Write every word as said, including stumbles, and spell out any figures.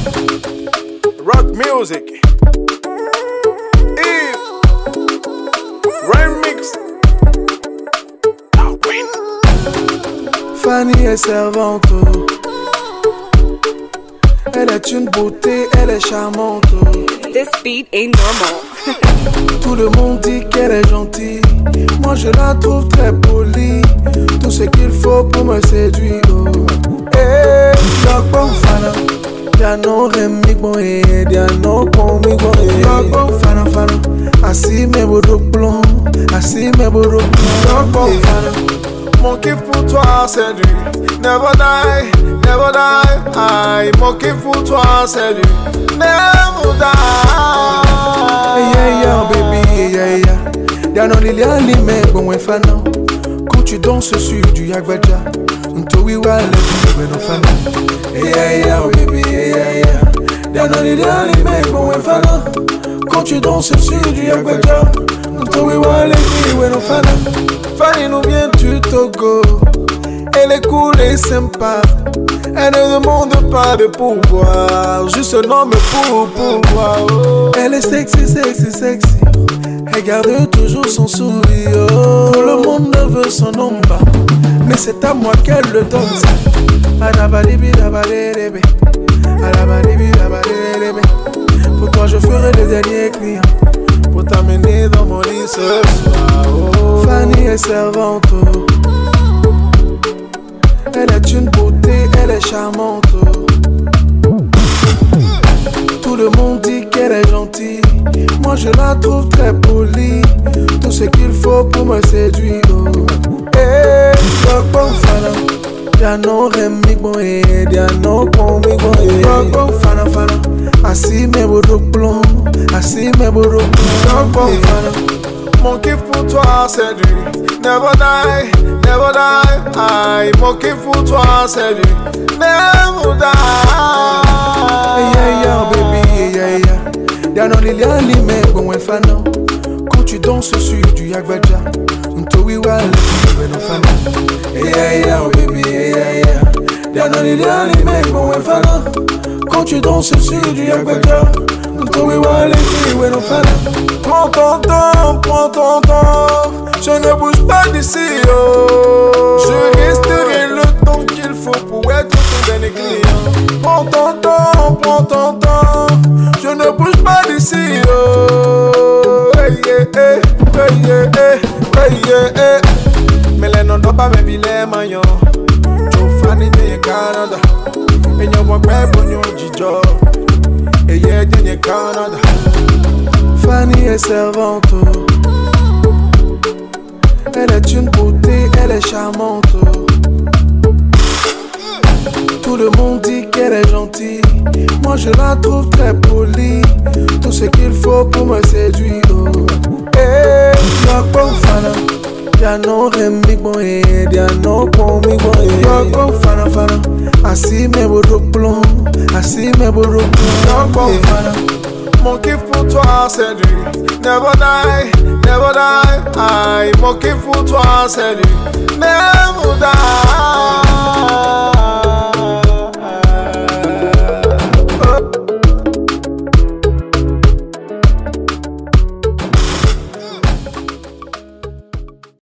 Rock music. Yves. Remix. Fanny est servante. Elle est une beauté, elle est charmante. This beat ain't normal. Tout le monde dit qu'elle est gentille. Moi je la trouve très polie. Tout ce qu'il faut pour me séduire. Eh, Rock bon Fana. Y'a no remi bon eh, y'a no bon mi bon eh. Rock bon Fana Fana. Assis mes bourreaux blonds, assis mes bourreaux blonds. Rock bon Fana. Mon kiff pour toi c'est du never die, never die. Aïe, mon kiff pour toi c'est du never die. Yeah yeah baby yeah yeah. Y'a no lilia ni me bon we Fana. Quand tu danses sur du yagbaja, unto we wa le we no Fana. Yeah yeah baby yeah yeah. Y'a no lilia ni me bon we Fana. Quand tu danses sur du yagbaja, unto we wa le we no Fana. Fanny nous vient du Togo. Elle est cool et sympa. Elle ne demande pas de pouvoir, juste un homme pour pouvoir. Oh. Elle est sexy, sexy, sexy. Elle garde toujours son sourire. Oh. Tout le monde veut son ombre, mais c'est à moi qu'elle le donne. Pour toi je ferai le dernier client, pour t'amener dans mon lit ce soir. Oh. Fanny est servante. Elle est une beauté, elle est charmante. Tout le monde dit qu'elle est gentille. Moi je la trouve très polie. Tout ce qu'il faut pour me séduire. Eh, Rock bon Fana. Y'a no remi bon eh, y'a no bon mi bon eh. Rock bon Fana Fana. Assis mes bourreaux blonds, assis mes bourreaux blonds. Rock bon Fana. Mon kiff pour toi c'est du never die, never die. Aïe, mon kiff pour toi c'est du never die. Yeah yeah baby yeah yeah. Y'a no lilia ni me bon we Fana. Quand tu danses sur du yagbaja, unto we wa le we no Fana. Yeah yeah baby yeah yeah. Y'a no lilia ni me bon we Fana. Quand tu danses sur du yagbaja, unto we wa le we no Fana. Prends ton temps, prends ton temps. Je ne bouge pas d'ici, oh. Je resterai le temps qu'il faut pour être ton dernier client. Prends ton temps, prends ton temps. Je ne bouge pas d'ici, oh. Hey, yeah, hey, hey, yeah, hey, hey, yeah, hey. Mais les noms doivent pas me viler, maillon. Tu Fanny de Canada. Et n'y a pas de bon jijo. Et y'a de Canada. Fanny est servante. Elle est une beauté, elle est charmante. Tout le monde dit qu'elle est gentille. Moi je la trouve très polie. Tout ce qu'il faut pour me séduire. Eh, Rock bon Fana. Y'a no remi bon eh, y'a no bon mi bon eh. Rock bon Fana Fana. Assis mes bourreaux blonds, assis mes bourreaux blonds. Rock bon Fana. Mon kiff pour toi c'est du never die, never die. Aïe, mon kiff pour toi c'est du never die.